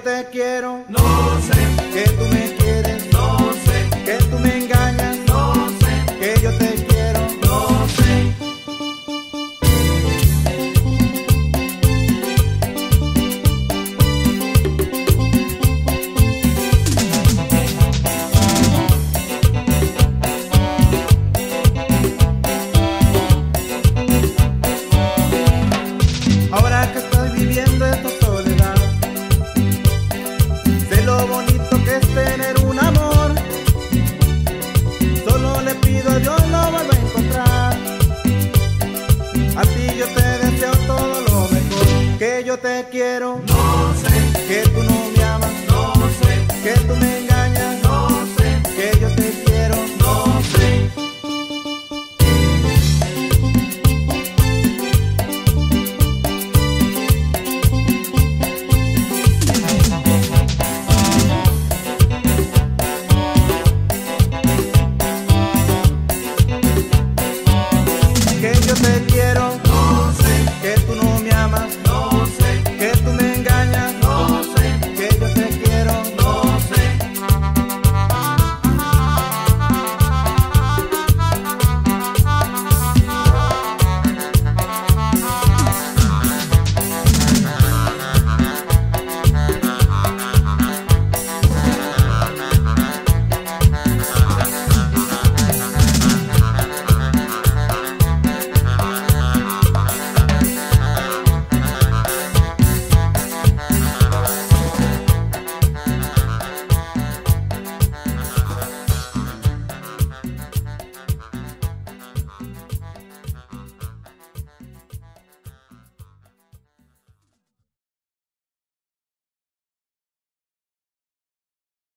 te quiero, no sé, que tú me quieres, no sé, que tú me engañas, no sé, que yo te quiero, no sé. Ahora que estoy viviendo esta soledad, sé lo bonito que es tener un amor. Solo le pido a Dios